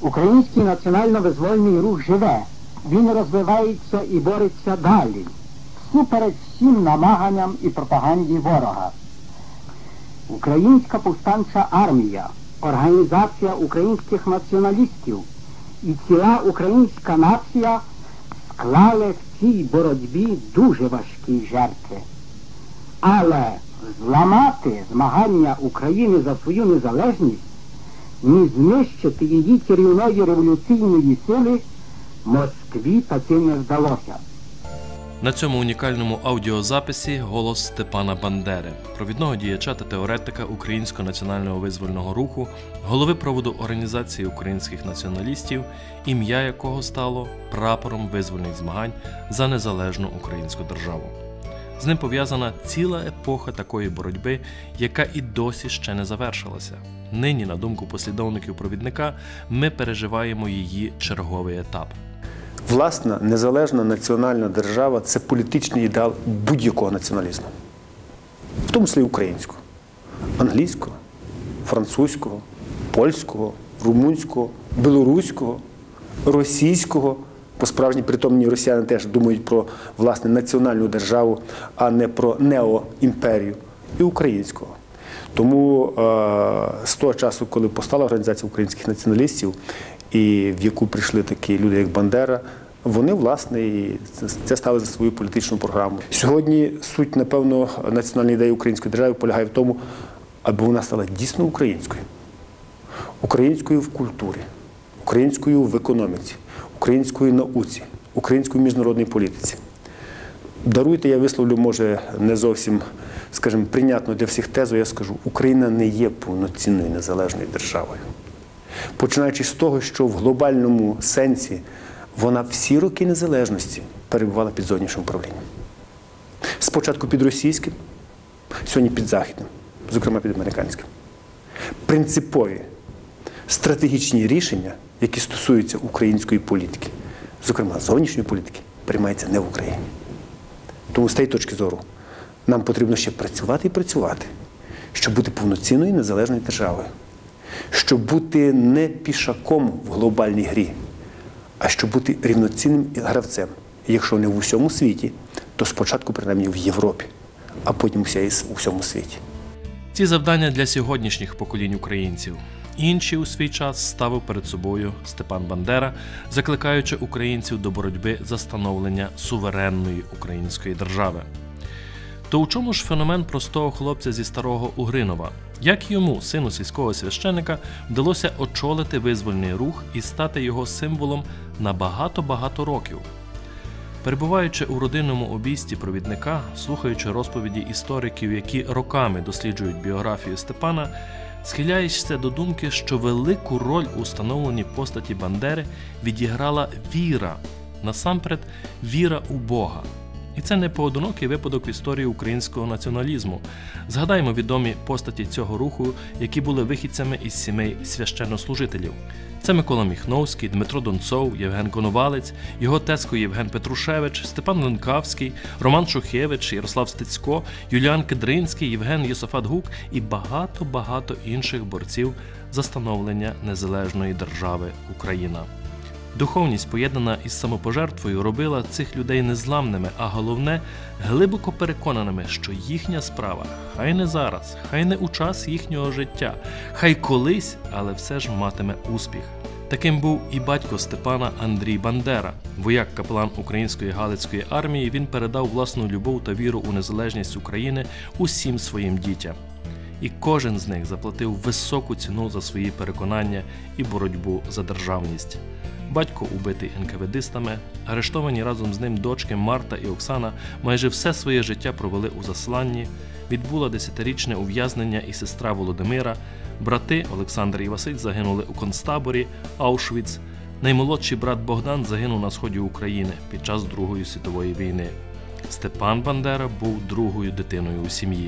Український національно-визвольний рух живе, він розвивається і бореться далі, всупереч всім намаганням і пропаганді ворога. Українська повстанча армія, організація українських націоналістів і ціла українська нація склали в цій боротьбі дуже важкі жертви. Але зламати змагання України за свою незалежність, ні знищити її чарівної революційної сили Москві таки не вдалося. На цьому унікальному аудіозаписі голос Степана Бандери, провідного діяча та теоретика Українського національного визвольного руху, голови проводу Організації українських націоналістів, ім'я якого стало прапором визвольних змагань за незалежну українську державу. З ним пов'язана ціла епоха такої боротьби, яка і досі ще не завершилася. Нині, на думку послідовників провідника, ми переживаємо її черговий етап. Власна, незалежна національна держава – це політичний ідеал будь-якого націоналізму. В тому числі українського, англійського, французького, польського, румунського, білоруського, російського. По-справжній притомні росіяни теж думають про, власне, національну державу, а не про неоімперію, і українського. Тому з того часу, коли постала Організація українських націоналістів, і в яку прийшли такі люди, як Бандера, вони, власне, і це стали за свою політичну програму. Сьогодні суть, напевно, національної ідеї української держави полягає в тому, аби вона стала дійсно українською. Українською в культурі, українською в економіці, українською науці, українською в міжнародній політиці. Даруйте, я висловлю, може, не зовсім, скажімо, прийнятно для всіх тезу, я скажу, Україна не є повноцінною незалежною державою. Починаючи з того, що в глобальному сенсі вона всі роки незалежності перебувала під зовнішнім управлінням. Спочатку під російським, сьогодні під західним, зокрема під американським. Принципові стратегічні рішення, які стосуються української політики, зокрема зовнішньої політики, приймаються не в Україні. Тому з тієї точки зору нам потрібно ще працювати і працювати, щоб бути повноцінною незалежною державою. Щоб бути не пішаком в глобальній грі, а щоб бути рівноцінним гравцем. І якщо не в усьому світі, то спочатку, принаймні, в Європі, а потім у всьому світі. Ці завдання для сьогоднішніх поколінь українців. Інші у свій час ставив перед собою Степан Бандера, закликаючи українців до боротьби за становлення суверенної української держави. То у чому ж феномен простого хлопця зі Старого Угринова? Як йому, сину сільського священика, вдалося очолити визвольний рух і стати його символом на багато-багато років? Перебуваючи у родинному обійсті провідника, слухаючи розповіді істориків, які роками досліджують біографію Степана, схиляєшся до думки, що велику роль у становленні постаті Бандери відіграла віра, насамперед віра у Бога. І це не поодинокий випадок в історії українського націоналізму. Згадаймо відомі постаті цього руху, які були вихідцями із сімей священнослужителів. Це Микола Міхновський, Дмитро Донцов, Євген Коновалець, його тезко Євген Петрушевич, Степан Ленкавський, Роман Шухевич, Ярослав Стецько, Юліан Кедринський, Євген Йосифат Гук і багато-багато інших борців за становлення незалежної держави Україна. Духовність, поєднана із самопожертвою, робила цих людей незламними, а головне – глибоко переконаними, що їхня справа, хай не зараз, хай не у час їхнього життя, хай колись, але все ж матиме успіх. Таким був і батько Степана Андрій Бандера. Вояк-капелан Української Галицької армії, він передав власну любов та віру у незалежність України усім своїм дітям. І кожен з них заплатив високу ціну за свої переконання і боротьбу за державність. Батько убитий НКВДистами, арештовані разом з ним дочки Марта і Оксана майже все своє життя провели у засланні, відбула 10-річне ув'язнення і сестра Володимира, брати Олександр і Василь загинули у концтаборі Аушвіц, наймолодший брат Богдан загинув на сході України під час Другої світової війни. Степан Бандера був другою дитиною у сім'ї.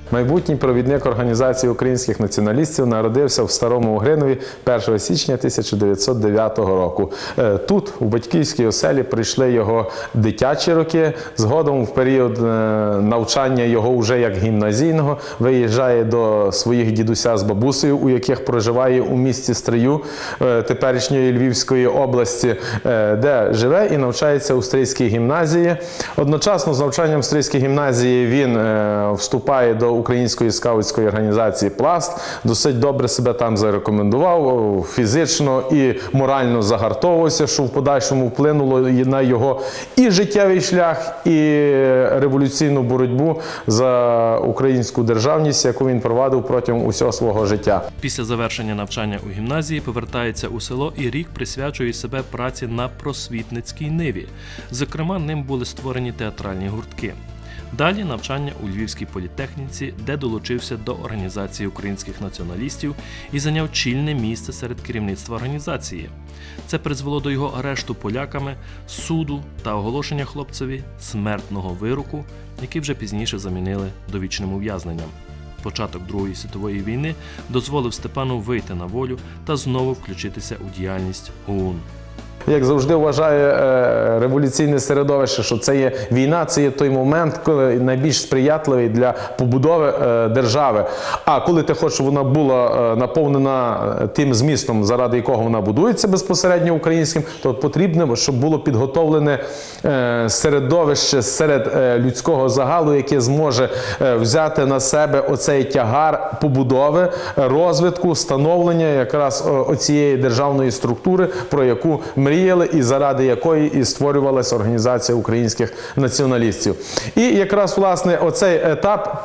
Майбутній провідник Організації українських націоналістів народився в Старому Угринові 1 січня 1909 року. Тут, у батьківській оселі, прийшли його дитячі роки. Згодом, в період навчання його вже як гімназійного, виїжджає до своїх дідуся з бабусею, у яких проживає у місті Стрию теперішньої Львівської області, де живе і навчається у Стрийській гімназії. Одночасно з навчанням в Стрийській гімназії він вступає до Української скаутської організації «Пласт», досить добре себе там зарекомендував, фізично і морально загартовувався, що в подальшому вплинуло на його і життєвий шлях, і революційну боротьбу за українську державність, яку він провадив протягом усього свого життя. Після завершення навчання у гімназії повертається у село і рік присвячує себе праці на просвітницькій ниві. Зокрема, ним були створені театральні гуртки. Далі навчання у Львівській політехніці, де долучився до Організації українських націоналістів і зайняв чільне місце серед керівництва організації. Це призвело до його арешту поляками, суду та оголошення хлопцеві смертного вироку, який вже пізніше замінили довічним ув'язненням. Початок Другої світової війни дозволив Степану вийти на волю та знову включитися у діяльність ОУН. Як завжди вважає революційне середовище, що це є війна, це є той момент, коли найбільш сприятливий для побудови держави. А коли ти хочеш, щоб вона була наповнена тим змістом, заради якого вона будується безпосередньо українським, то потрібно, щоб було підготовлене середовище серед людського загалу, яке зможе взяти на себе оцей тягар побудови, розвитку, становлення якраз оцієї державної структури, про яку мріяли і заради якої і створювалася Організація українських націоналістів. І якраз, власне, оцей етап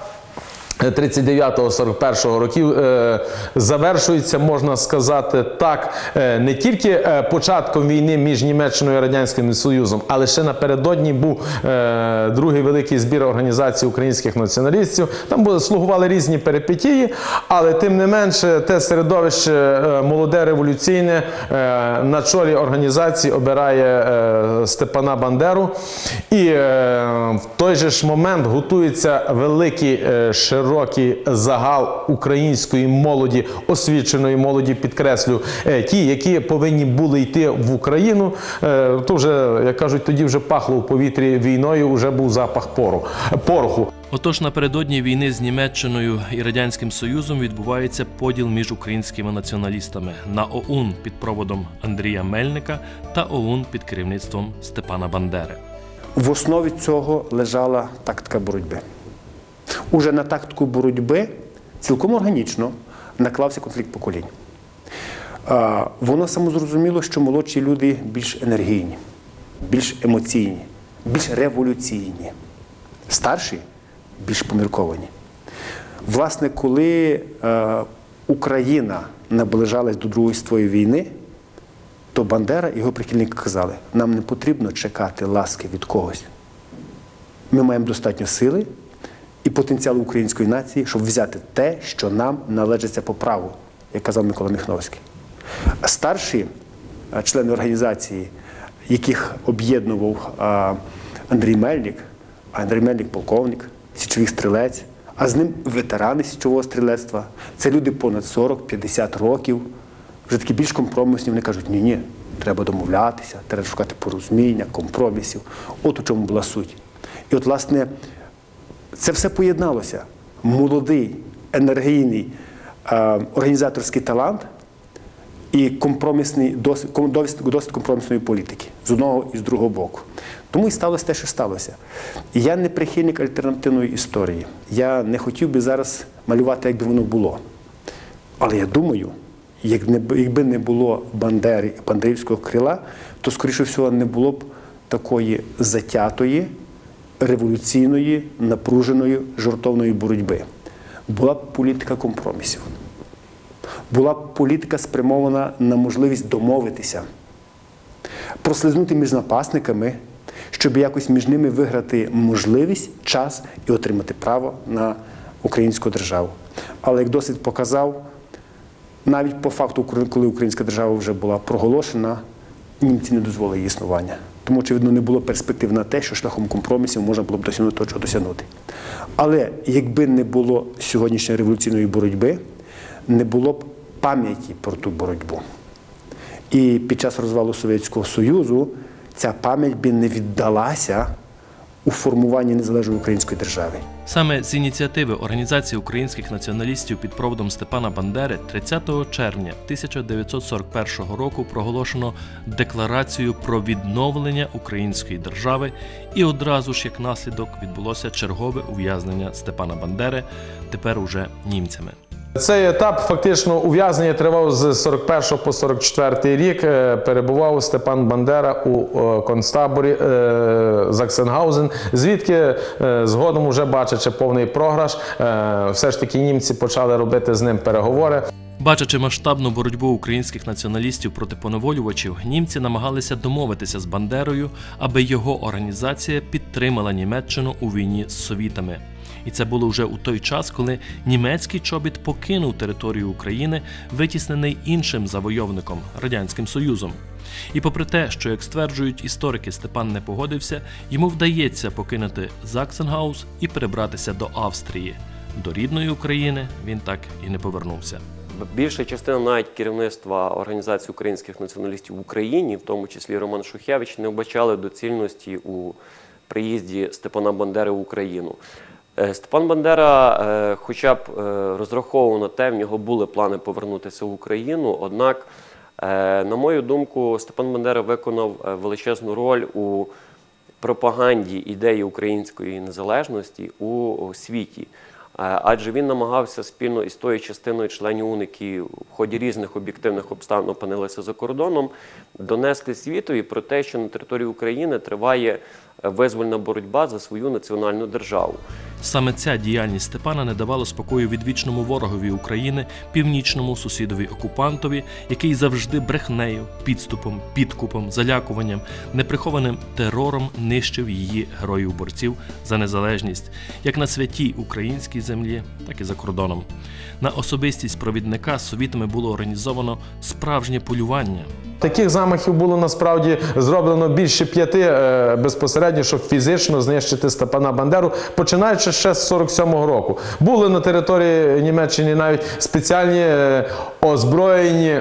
39-41 років завершується, можна сказати так, не тільки початком війни між Німеччиною і Радянським Союзом, але ще напередодні був другий великий збір Організації українських націоналістів. Там слугували різні перипетії, але тим не менше те середовище молоде, революційне на чолі організації обирає Степана Бандеру. І в той же ж момент готується великий широкий загал української молоді, освіченої молоді, підкреслю, ті, які повинні були йти в Україну, то вже, як кажуть, тоді вже пахло в повітрі війною, вже був запах пороху. Отож, напередодні війни з Німеччиною і Радянським Союзом відбувається поділ між українськими націоналістами на ОУН під проводом Андрія Мельника та ОУН під керівництвом Степана Бандери. В основі цього лежала тактика боротьби. Уже на тактику боротьби цілком органічно наклався конфлікт поколінь. Воно самозрозуміло, що молодші люди більш енергійні, більш емоційні, більш революційні. Старші – більш помірковані. Власне, коли Україна наближалась до Другої світової війни, то Бандера і його прихильники казали, нам не потрібно чекати ласки від когось. Ми маємо достатньо сили і потенціалу української нації, щоб взяти те, що нам належиться по праву, як казав Микола Міхновський. А старші члени організації, яких об'єднував Андрій Мельник, а Андрій Мельник – полковник, січовий стрілець, а з ним ветерани січового стрілецтва, це люди понад 40-50 років, вже такі більш компромісні, вони кажуть, ні, треба домовлятися, треба шукати порозуміння, компромісів. От у чому була суть. І от, власне, це все поєдналося. Молодий, енергійний організаторський талант і досить компромісної політики з одного і з другого боку. Тому і сталося те, що сталося. І я не прихильник альтернативної історії. Я не хотів би зараз малювати, як би воно було. Але я думаю, якби не було Бандери і бандерівського крила, то, скоріше всього, не було б такої затятої, революційної, напруженої, жертовної боротьби. Була б політика компромісів. Була б політика спрямована на можливість домовитися, прослизнути між напасниками, щоб якось між ними виграти можливість, час і отримати право на українську державу. Але, як досвід показав, навіть по факту, коли українська держава вже була проголошена, німці не дозволили її існування. Тому, очевидно, не було перспектив на те, що шляхом компромісів можна було б досягнути того, чого досягнути. Але якби не було сьогоднішньої революційної боротьби, не було б пам'яті про ту боротьбу. І під час розвалу Совєтського Союзу ця пам'ять би не віддалася у формуванні незалежної української держави. Саме з ініціативи Організації українських націоналістів під проводом Степана Бандери 30 червня 1941 року проголошено Декларацію про відновлення української держави, і одразу ж як наслідок відбулося чергове ув'язнення Степана Бандери, тепер уже німцями. Цей етап фактично ув'язнення тривав з 41 по 44 рік. Перебував Степан Бандера у концтаборі Заксенгаузен, звідки згодом, вже бачачи повний програш, все ж таки німці почали робити з ним переговори. Бачачи масштабну боротьбу українських націоналістів проти поневолювачів, німці намагалися домовитися з Бандерою, аби його організація підтримала Німеччину у війні з совітами. І це було вже у той час, коли німецький чобіт покинув територію України, витіснений іншим завойовником – Радянським Союзом. І попри те, що, як стверджують історики, Степан не погодився, йому вдається покинути Заксенгаус і перебратися до Австрії. До рідної України він так і не повернувся. Більша частина навіть керівництва Організації українських націоналістів в Україні, в тому числі Роман Шухевич, не вбачали доцільності у приїзді Степана Бандери в Україну. Степан Бандера хоча б розраховував на те, в нього були плани повернутися в Україну, однак, на мою думку, Степан Бандера виконав величезну роль у пропаганді ідеї української незалежності у світі. Адже він намагався спільно із тою частиною членів УН, які в ході різних об'єктивних обставин опинилися за кордоном, донести світові про те, що на території України триває визвольна боротьба за свою національну державу. Саме ця діяльність Степана не давала спокою відвічному ворогові України, північному сусідові-окупантові, який завжди брехнею, підступом, підкупом, залякуванням, неприхованим терором нищив її героїв-борців за незалежність, як на святій українській землі, так і за кордоном. На особистість провідника совітами було організовано справжнє полювання. Таких замахів було насправді зроблено більше 5 безпосередньо, щоб фізично знищити Степана Бандеру, починаючи ще з 47-го року. Були на території Німеччини навіть спеціальні озброєні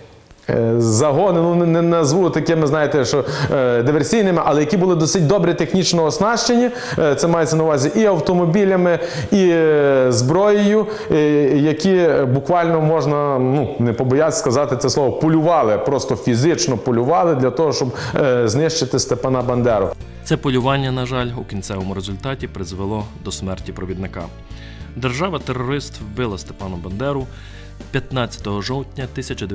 загони, ну не назву такими, знаєте, що диверсійними, але які були досить добре технічно оснащені, це мається на увазі і автомобілями, і зброєю, які буквально можна, не побоятися сказати це слово, полювали, просто фізично полювали для того, щоб знищити Степана Бандеру. Це полювання, на жаль, у кінцевому результаті призвело до смерті провідника. Держава-терорист вбила Степана Бандеру 15 жовтня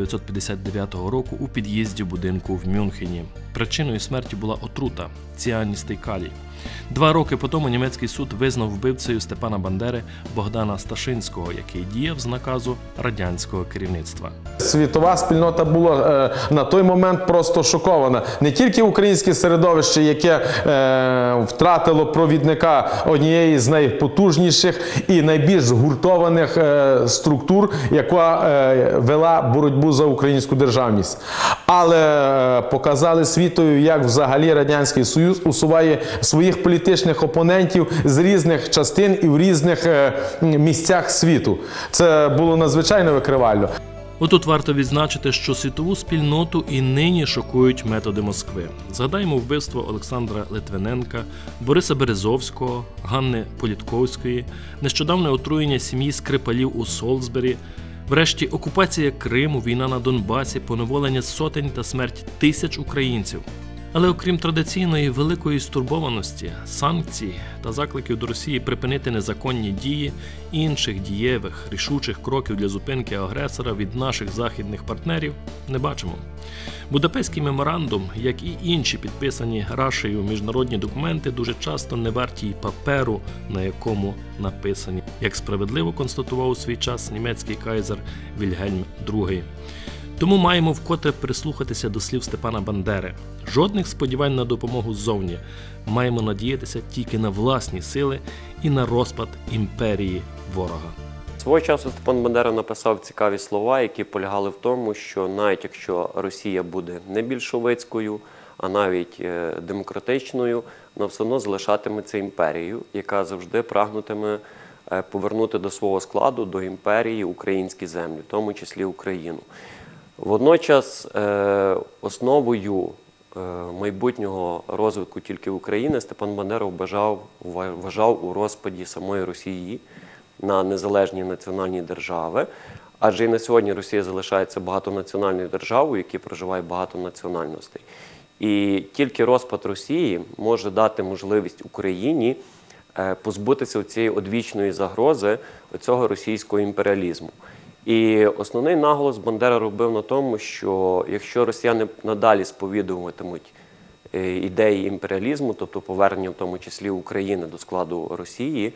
1959 року у під'їзді будинку в Мюнхені. Причиною смерті була отрута – ціаністий калій. 2 роки по тому німецький суд визнав вбивцею Степана Бандери Богдана Сташинського, який діяв з наказу радянського керівництва. Світова спільнота була на той момент просто шокована. Не тільки українське середовище, яке втратило провідника однієї з найпотужніших і найбільш згуртованих структур, яка вела боротьбу за українську державність. Але показали світові, як взагалі Радянський Союз усуває своїх політичних опонентів з різних частин і в різних місцях світу. Це було надзвичайно викривально. Отут варто відзначити, що світову спільноту і нині шокують методи Москви. Згадаймо вбивство Олександра Литвиненка, Бориса Березовського, Ганни Політковської, нещодавне отруєння сім'ї Скрипалів у Солсбері, врешті окупація Криму, війна на Донбасі, поневолення сотень та смерть тисяч українців. Але окрім традиційної великої стурбованості, санкцій та закликів до Росії припинити незаконні дії, інших дієвих, рішучих кроків для зупинки агресора від наших західних партнерів не бачимо. Будапештський меморандум, як і інші підписані Рашею міжнародні документи, дуже часто не варті й паперу, на якому написані, як справедливо констатував у свій час німецький кайзер Вільгельм II. Тому маємо вкотре прислухатися до слів Степана Бандери. Жодних сподівань на допомогу ззовні. Маємо надіятися тільки на власні сили і на розпад імперії ворога. Свого часу Степан Бандера написав цікаві слова, які полягали в тому, що навіть якщо Росія буде не більшовицькою, а навіть демократичною, вона все одно залишатиметься імперією, яка завжди прагнутиме повернути до свого складу, до імперії українські землі, в тому числі Україну. Водночас основою майбутнього розвитку тільки України Степан Бандера вважав у розпаді самої Росії на незалежні національні держави, адже і на сьогодні Росія залишається багатонаціональною державою, в якій проживає багато національностей. І тільки розпад Росії може дати можливість Україні позбутися цієї одвічної загрози цього російського імперіалізму. І основний наголос Бандера робив на тому, що якщо росіяни надалі сповідуватимуть ідеї імперіалізму, тобто повернення в тому числі України до складу Росії,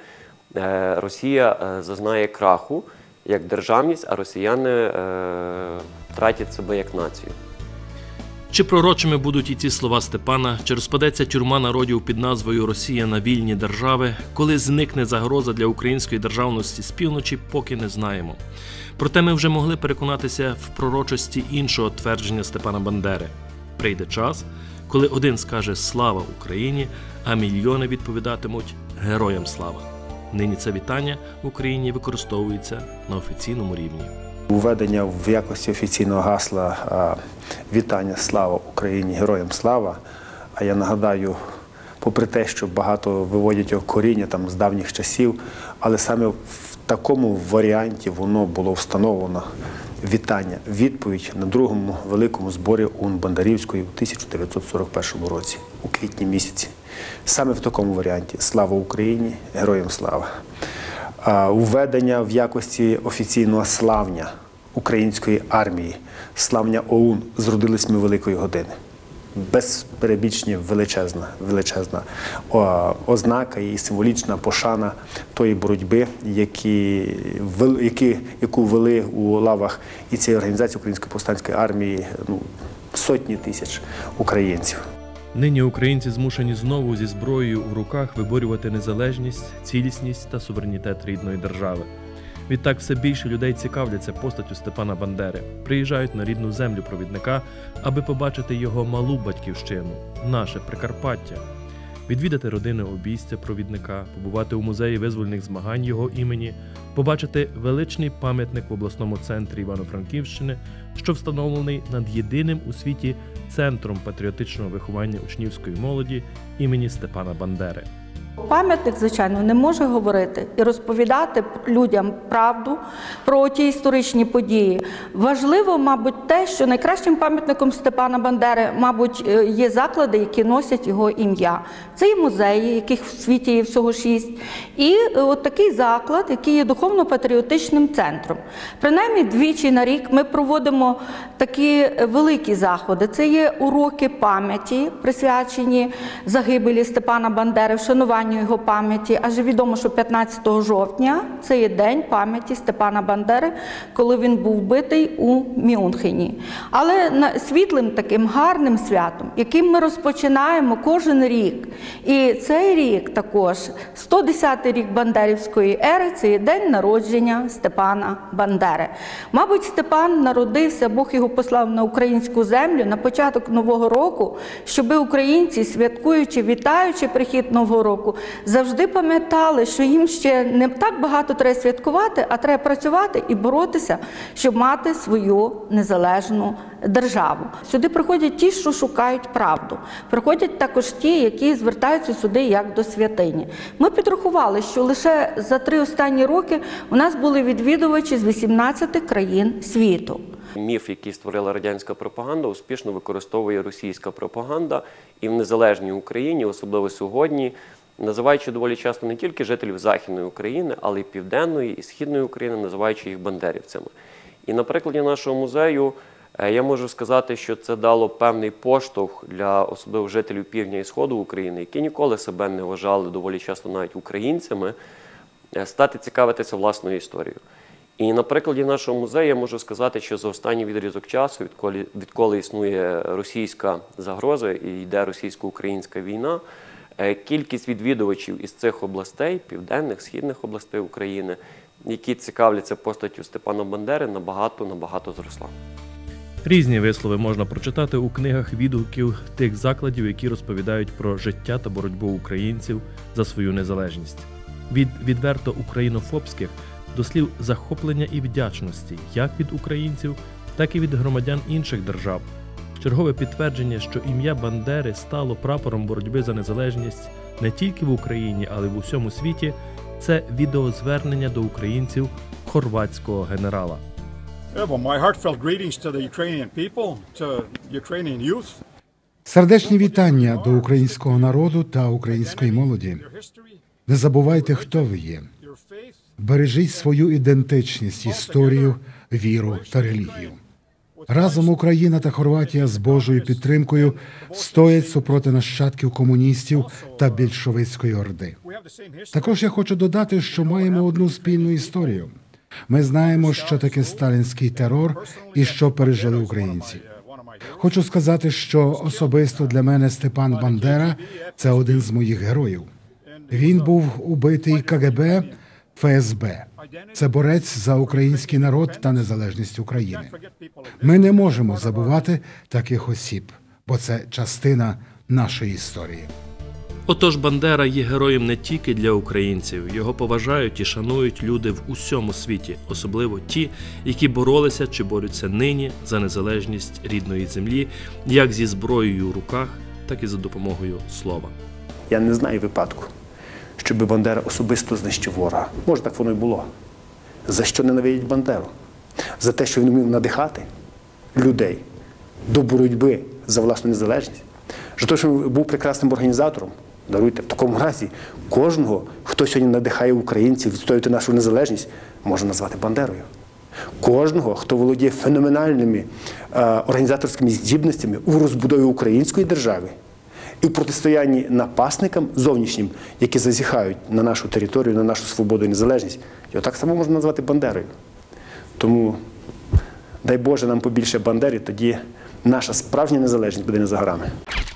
Росія зазнає краху як державність, а росіяни втратять себе як націю. Чи пророчими будуть і ці слова Степана, чи розпадеться тюрма народів під назвою «Росія на вільні держави», коли зникне загроза для української державності з півночі, поки не знаємо. Проте ми вже могли переконатися в пророчості іншого твердження Степана Бандери. Прийде час, коли один скаже «Слава Україні», а мільйони відповідатимуть «Героям слава». Нині це вітання в Україні використовується на офіційному рівні. Введення в якості офіційного гасла «Вітання, слава Україні, героям слава». А я нагадаю, попри те, що багато виводять його коріння там, з давніх часів, але саме в такому варіанті воно було встановлено вітання, відповідь на другому великому зборі ОУН Бандарівської у 1941 році, у квітні місяці. Саме в такому варіанті «Слава Україні, героям слава». Введення в якості офіційного славня української армії, славня ОУН «Зродились ми великої години». Без перебільшення величезна ознака і символічна пошана тої боротьби, яку вели у лавах і цієї організації Української повстанської армії сотні тисяч українців. Нині українці змушені знову зі зброєю в руках виборювати незалежність, цілісність та суверенітет рідної держави. Відтак все більше людей цікавляться постаттю Степана Бандери, приїжджають на рідну землю провідника, аби побачити його малу батьківщину, наше Прикарпаття, відвідати родини обійстя провідника, побувати у музеї визвольних змагань його імені, побачити величний пам'ятник в обласному центрі Івано-Франківщини, що встановлений над єдиним у світі центром патріотичного виховання учнівської молоді імені Степана Бандери. Пам'ятник, звичайно, не може говорити і розповідати людям правду про ті історичні події. Важливо, мабуть, те, що найкращим пам'ятником Степана Бандери, мабуть, є заклади, які носять його ім'я. Це і музеї, яких в світі є всього 6, і от такий заклад, який є духовно-патріотичним центром. Принаймні, двічі на рік ми проводимо такі великі заходи. Це є уроки пам'яті, присвячені загибелі Степана Бандери, вшанування його пам'яті, адже відомо, що 15 жовтня – це є день пам'яті Степана Бандери, коли він був вбитий у Мюнхені. Але світлим таким гарним святом, яким ми розпочинаємо кожен рік, і цей рік також, 110-й рік Бандерівської ери, це є день народження Степана Бандери. Мабуть, Степан народився, Бог його послав на українську землю на початок Нового року, щоби українці, святкуючи, вітаючи прихід Нового року, завжди пам'ятали, що їм ще не так багато треба святкувати, а треба працювати і боротися, щоб мати свою незалежну державу. Сюди приходять ті, що шукають правду. Приходять також ті, які звертаються сюди як до святині. Ми підрахували, що лише за 3 останні роки у нас були відвідувачі з 18 країн світу. Міф, який створила радянська пропаганда, успішно використовує російська пропаганда і в незалежній Україні, особливо сьогодні, називаючи доволі часто не тільки жителів Західної України, але й Південної і Східної України, називаючи їх бандерівцями. І на прикладі нашого музею я можу сказати, що це дало певний поштовх для особливо жителів Півдня і Сходу України, які ніколи себе не вважали доволі часто навіть українцями, стати цікавитися власною історією. І на прикладі нашого музею я можу сказати, що за останній відрізок часу, відколи існує російська загроза і йде російсько-українська війна, кількість відвідувачів із цих областей, південних, східних областей України, які цікавляться постаттю Степана Бандери, набагато зросла. Різні вислови можна прочитати у книгах відгуків тих закладів, які розповідають про життя та боротьбу українців за свою незалежність. Від відверто українофобських до слів захоплення і вдячності як від українців, так і від громадян інших держав. Чергове підтвердження, що ім'я Бандери стало прапором боротьби за незалежність не тільки в Україні, але й в усьому світі – це відеозвернення до українців хорватського генерала. My heartfelt greetings to the Ukrainian people, to Ukrainian youth. Сердечні вітання до українського народу та української молоді. Не забувайте, хто ви є. Бережіть свою ідентичність, історію, віру та релігію. Разом Україна та Хорватія з Божою підтримкою стоять супроти нащадків комуністів та більшовицької орди. Також я хочу додати, що маємо одну спільну історію. Ми знаємо, що таке сталінський терор і що пережили українці. Хочу сказати, що особисто для мене Степан Бандера – це один з моїх героїв. Він був убитий КГБ, ФСБ. Це борець за український народ та незалежність України. Ми не можемо забувати таких осіб, бо це частина нашої історії. Отож, Бандера є героєм не тільки для українців. Його поважають і шанують люди в усьому світі, особливо ті, які боролися чи борються нині за незалежність рідної землі, як зі зброєю в руках, так і за допомогою слова. Я не знаю випадку, щоб Бандера особисто знищив ворога. Може, так воно й було. За що ненавидять Бандеру? За те, що він вмів надихати людей до боротьби за власну незалежність? За те, що він був прекрасним організатором? Даруйте, в такому разі кожного, хто сьогодні надихає українців відстоювати нашу незалежність, можна назвати Бандерою. Кожного, хто володіє феноменальними організаторськими здібностями у розбудові української держави і в протистоянні напасникам зовнішнім, які зазіхають на нашу територію, на нашу свободу і незалежність, його так само можна назвати Бандерою. Тому дай Боже нам побільше Бандери, тоді наша справжня незалежність буде не за горами.